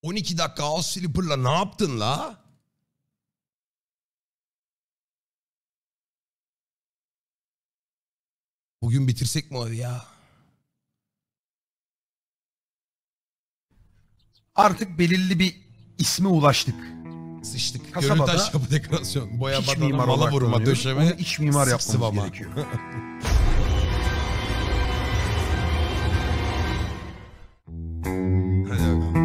12 dakika House Flipper'la ne yaptın la? Bugün bitirsek mi abi ya? Artık belirli bir isme ulaştık. Sıçtık. Kasabada Görüntü aşağı dekorasyon. Boya İç badana, mimar mala olarak vurma, kullanıyoruz. döşeme. Onu iç mimar yapmamız sıvama gerekiyor. Hadi bakalım.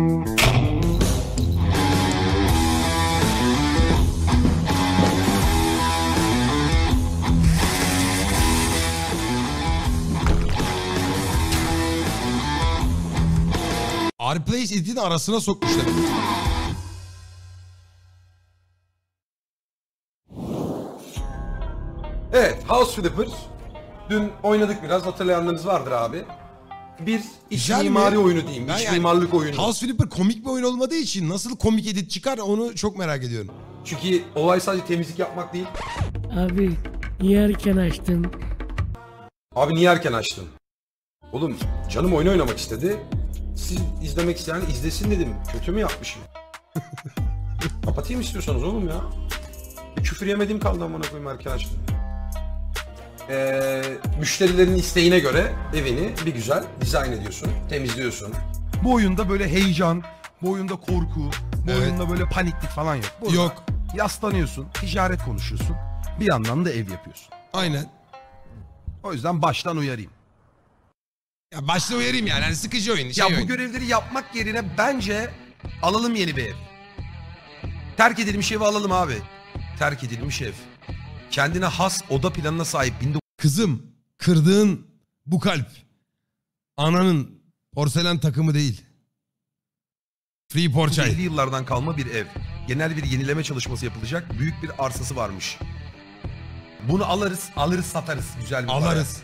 Rplays edit'in arasına sokmuşlar. Evet, House Flipper. Dün oynadık biraz, hatırlayanlarınız vardır abi. Bir iç Güzel mimari mi? oyunu diyeyim, Ben iç yani mimarlık oyunu. House Flipper komik bir oyun olmadığı için nasıl komik edit çıkar onu çok merak ediyorum. Çünkü olay sadece temizlik yapmak değil. Abi niye erken açtın? Abi niye erken açtın? Oğlum canım oyun oynamak istedi. Siz izlemek isteyen izlesin dedim. Kötü mü yapmışım? Kapatayım istiyorsanız oğlum ya. Küfür yemediğim kaldı amına koyayım erken açtım. Müşterilerin isteğine göre evini bir güzel dizayn ediyorsun, temizliyorsun. Bu oyunda böyle heyecan, bu oyunda korku, bu oyunda böyle paniklik falan yok. Burada Yok. yaslanıyorsun, ticaret konuşuyorsun. Bir yandan da ev yapıyorsun. Aynen. O yüzden baştan uyarayım. Ya başta uyarayım yani. Hani sıkıcı oyun. Ya bu oyun. görevleri yapmak yerine bence alalım yeni bir ev. Terk edilmiş evi alalım abi. Terk edilmiş ev. Kendine has oda planına sahip. Kızım, kırdığın bu kalp ananın porselen takımı değil. Free Porçay. 1950 yıllardan kalma bir ev. Genel bir yenileme çalışması yapılacak. Büyük bir arsası varmış. Bunu alırız satarız. Güzel bir para. Alırız.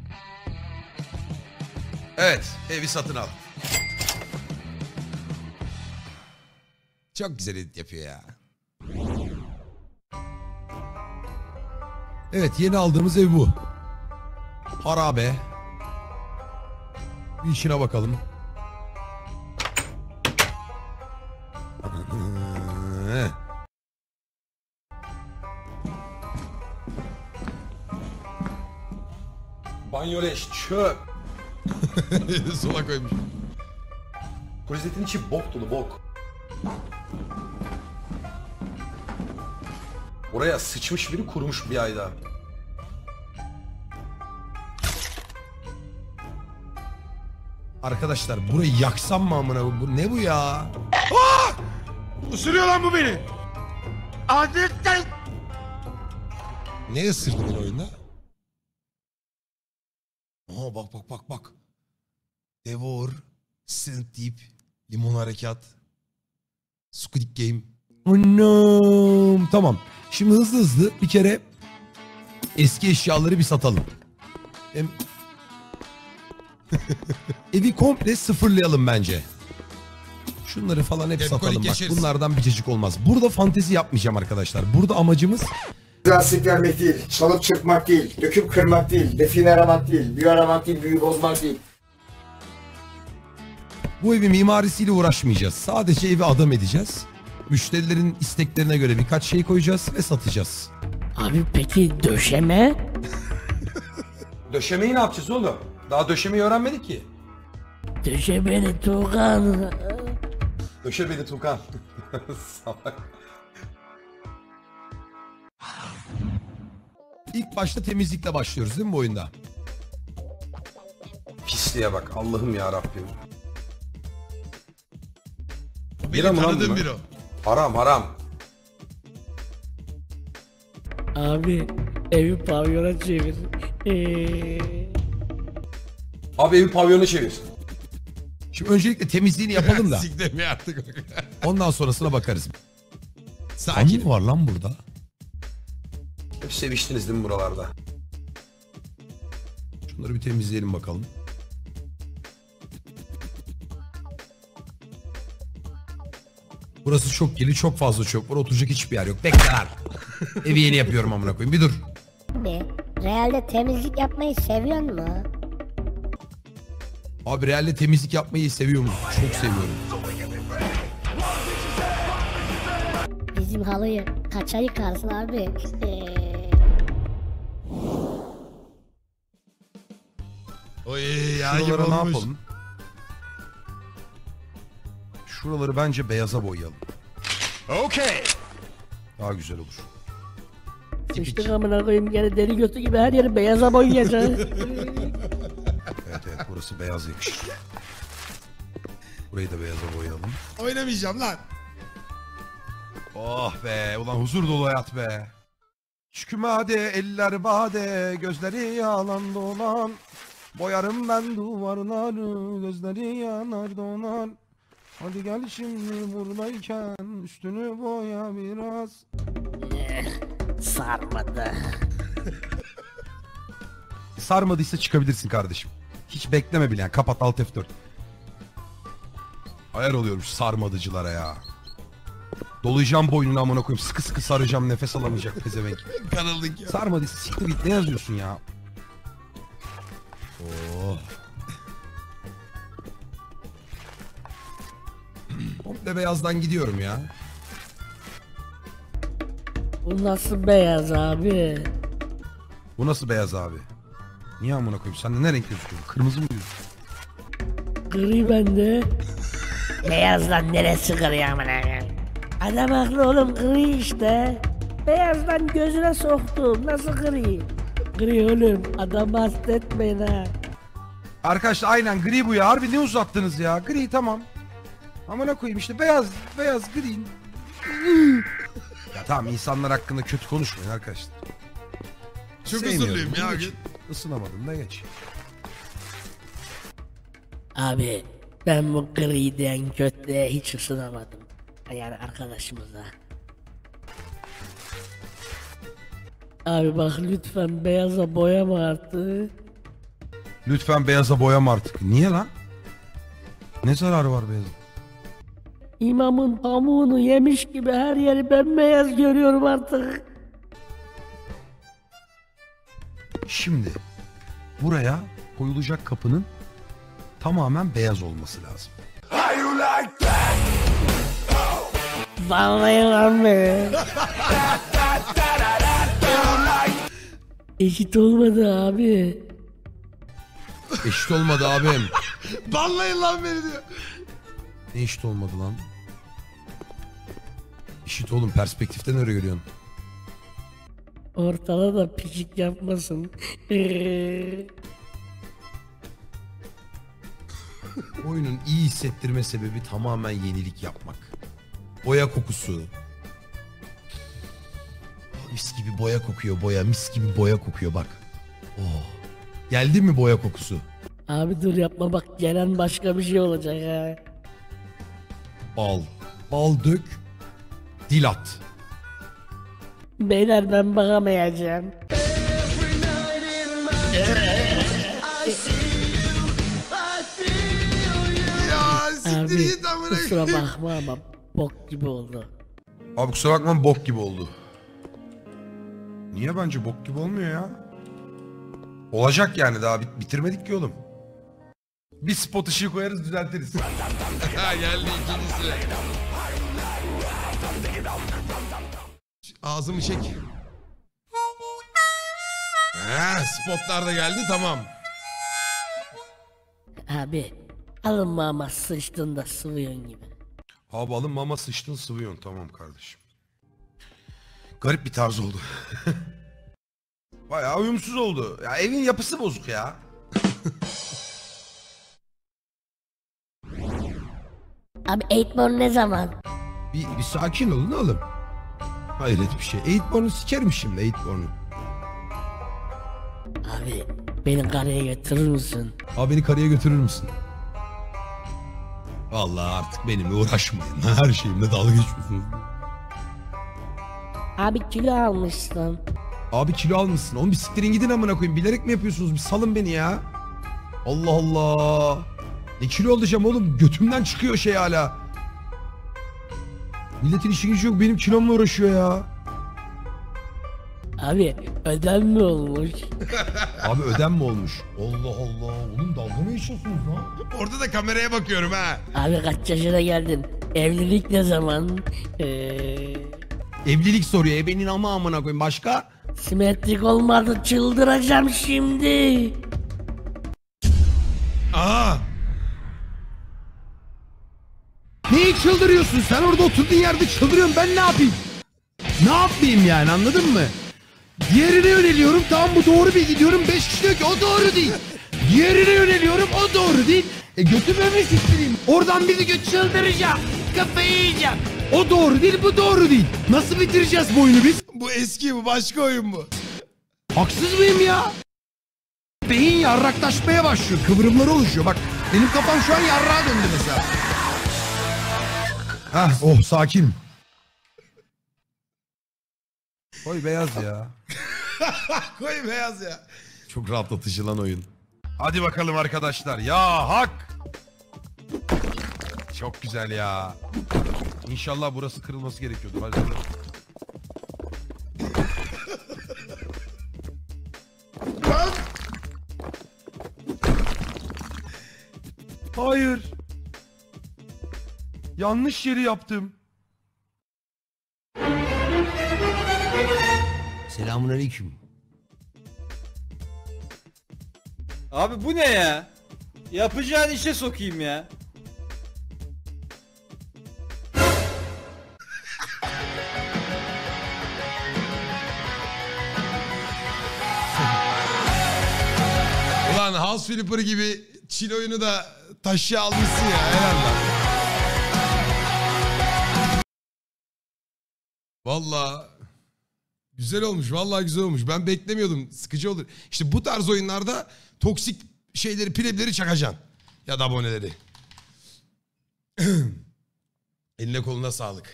Evet, evi satın al. Çok güzel edit yapıyor ya. Evet, yeni aldığımız ev bu. Harabe. Bir işine bakalım. Banyo leş, çöp. Sola koymuş. Klozetin içi bok dolu, bok. Oraya sıçmış biri, kurumuş bir ayda. Arkadaşlar burayı yaksam mı amına koyayım? Bu ne bu ya? Isırıyor lan bu beni. Adretten. Ne ısırdı beni oyunda? Aa bak. Devor, Synth Deep, Limon Harekat, Squid Game. Anam. Tamam. Şimdi hızlı bir kere eski eşyaları bir satalım. Hem... Evi komple sıfırlayalım bence. Şunları falan hep satalım. Bak bunlardan bir cacık olmaz. Burada fantezi yapmayacağım arkadaşlar. Burada amacımız... Lastik vermek değil, çalıp çırpmak değil, döküp kırmak değil, define aramak değil, büyü aramak değil, büyü bozmak değil. Bu evi mimarisiyle uğraşmayacağız. Sadece evi adam edeceğiz. Müşterilerin isteklerine göre birkaç şey koyacağız ve satacağız. Abi peki döşeme? Döşemeyi ne yapacağız oğlum? Daha döşemeyi öğrenmedik ki. Döşemeni Tuğkan. Döşe beni Tukan. Salak. İlk başta temizlikle başlıyoruz değil mi bu oyunda? Pisliğe bak Allah'ım ya Rabbim. Benim tanıdığım biri o. Haram haram. Abi evi pavyona çevir. Abi evi pavyona çevir. Şimdi öncelikle temizliğini yapalım da. Siklemiyor artık. Ondan sonrasına bakarız. Sakin. Hangi var lan burada? Hep seviştiniz değil mi buralarda? Şunları bir temizleyelim bakalım. Burası çok geli, çok fazla çöp var. Oturacak hiçbir yer yok. Bekle lan. Evi yeni yapıyorum amına koyayım. Bir dur. Abi, realde temizlik yapmayı seviyor mu? Abi realde temizlik yapmayı seviyor musun? Çok seviyorum. bizim halıyı kaça yıkarsın abi? Oy ya gibi Şuralara ne olmuş. yapalım? Şuraları bence beyaza boyayalım. Okey. Daha güzel olur. Sıçtık amına koyayım gene deri götü gibi her yeri beyaza boyayacağız. Evet burası beyaz yakışır. Burayı da beyaza boyayalım. Oynamayacağım lan. Oh be ulan huzur dolu hayat be. Şükümade eller bade gözleri yalan dolan. Boyarım ben duvarları gözleri yanar donar. Hadi gel şimdi buradayken üstünü boya biraz. Sarmadı. Sarmadıysa çıkabilirsin kardeşim. Hiç bekleme bile yani kapat alt F4. Ayar oluyormuş sarmadıcılara ya. Dolayacağım boynunu amına koyayım sıkı sıkı saracağım nefes alamayacak pezevenk. Kanıldık ya. Sarmadıysa siktir git ne yazıyorsun ya? Oh. Komple beyazdan gidiyorum ya. Bu nasıl beyaz abi? Bu nasıl beyaz abi? Niye amına koyayım? Sen de ne renk gözüküyorsun? Kırmızı mı gözüküyorsun? Gri bende. Beyazdan neresi gri amına koyayım? Adam haklı oğlum gri işte. Beyazdan gözüne soktum. Nasıl gri? Gri oğlum. Adam hastetmeyin ha. Arkadaşlar aynen gri bu ya. Harbi ne uzattınız ya? Gri tamam. Amına koyayım işte beyaz gri. Ya tamam insanlar hakkında kötü konuşmayın arkadaşlar. Çok Sevmiyorum. huzurluyum ya Bunu bugün. geç. Isınamadım da geç. Abi ben bu gri diyen kötüye hiç ısınamadım. Yani arkadaşımıza. Abi bak lütfen beyaza boyama artık. Lütfen beyaza boyama artık. Niye lan? Ne zararı var beyaza? İmamın pamuğunu yemiş gibi her yeri bembeyaz görüyorum artık. Şimdi buraya koyulacak kapının tamamen beyaz olması lazım. Vallahi lan be. Eşit olmadı abi. Eşit olmadı abim. Banlayın lan beni diyor. Ne eşit olmadı lan? Eşit oğlum perspektiften öyle görüyorsun. Ortada da pişik yapmasın. Oyunun iyi hissettirme sebebi tamamen yenilik yapmak. Boya kokusu. Oh, mis gibi boya kokuyor boya. Mis gibi boya kokuyor bak. Oh. Geldi mi boya kokusu? Abi dur yapma bak gelen başka bir şey olacak ha. Bal. Bal dök. Dil at. Beyler ben bakamayacağım. Ya siktir Abi git amına kusura koyayım. bakma ama bok gibi oldu. Abi kusura bakma bok gibi oldu. Niye bence bok gibi olmuyor ya? Olacak yani daha bitirmedik ki oğlum. Bir spot ışığı koyarız düzeltiriz. Ha geldi ikincisi. Ağzımı çek. Spotlar da geldi tamam. Abi alınma ama sıçtın da sıvıyorsun gibi. Abi alın mama sıçtın sıvıyorsun tamam kardeşim. Garip bir tarz oldu. Bayağı uyumsuz oldu. Ya evin yapısı bozuk ya. Abi 8born ne zaman? Bir sakin olun oğlum. Hayret bir şey. 8born'u sikerim şimdi 8born'u. Abi beni karaya götürür müsün? Abi beni karıya götürür müsün? Vallahi artık benimle uğraşmayın. Her şeyimle dalga geçiyorsunuz. Abi kilo almışsın. Abi kilo almışsın. Oğlum bir siktirin gidin amına koyayım. Bilerek mi yapıyorsunuz? Bir salın beni ya. Allah Allah. Ne kilo alacağım oğlum? Götümden çıkıyor şey hala. Milletin işi gücü yok. Benim kilomla uğraşıyor ya. Abi ödem mi olmuş? Abi ödem mi olmuş? Allah Allah. Oğlum dalga mı geçiyorsunuz lan? Orada da kameraya bakıyorum ha. Abi kaç yaşına geldin? Evlilik ne zaman? Evlilik soruyor. Ebenin ama amına koyayım. Başka? Simetrik olmadı, çıldıracağım şimdi. Aa. Neyi çıldırıyorsun? Sen orada oturduğun yerde çıldırıyorsun. Ben ne yapayım? Ne yapayım yani, anladın mı? Diğerine yöneliyorum. Tamam, bu doğru bilgi diyorum. 5 kişi diyor ki o doğru değil. Diğerine yöneliyorum. O doğru değil. Götüme mi siktireyim? Oradan biri göt çıldıracak. Kafayı yiyeceğim. O doğru değil, bu doğru değil. Nasıl bitireceğiz bu oyunu biz? Bu eski, bu başka oyun bu. Haksız mıyım ya? Beyin yarraklaşmaya başlıyor. Kıvrımları oluşuyor. Bak benim kafam şu an yarrağa döndü mesela. Hah, oh sakin. Koy beyaz ya. Koy beyaz ya. Çok rahatlatıcı lan oyun. Hadi bakalım arkadaşlar. Ya hak. Çok güzel ya. İnşallah burası kırılması gerekiyordu. Hadi. Hayır. Yanlış yeri yaptım. Selamünaleyküm. Abi bu ne ya? Yapacağın işe sokayım ya. Ulan House Flipper gibi Çin oyunu da taşıya almışsın ya, helal lan. Valla güzel olmuş, vallahi güzel olmuş. Ben beklemiyordum, sıkıcı olur. İşte bu tarz oyunlarda toksik şeyleri, plebleri çakacaksın. Ya da aboneleri. Eline koluna sağlık.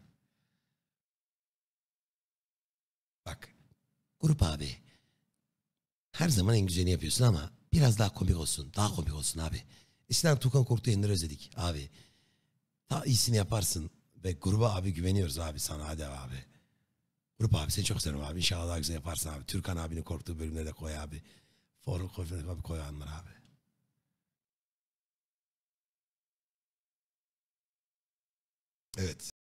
Bak, Grup abi. Her zaman en güzelini yapıyorsun ama biraz daha komik olsun. Daha komik olsun abi. Eskiden Tukan Korktu yayınları özledik abi. Daha iyisini yaparsın. Ve gruba abi güveniyoruz abi sana, hadi abi. Grup abi seni çok seviyorum abi. İnşallah daha güzel yaparsın abi. Türkan abinin korktuğu bölümleri de koy abi. Forum koy abi, koy anlar abi. Evet.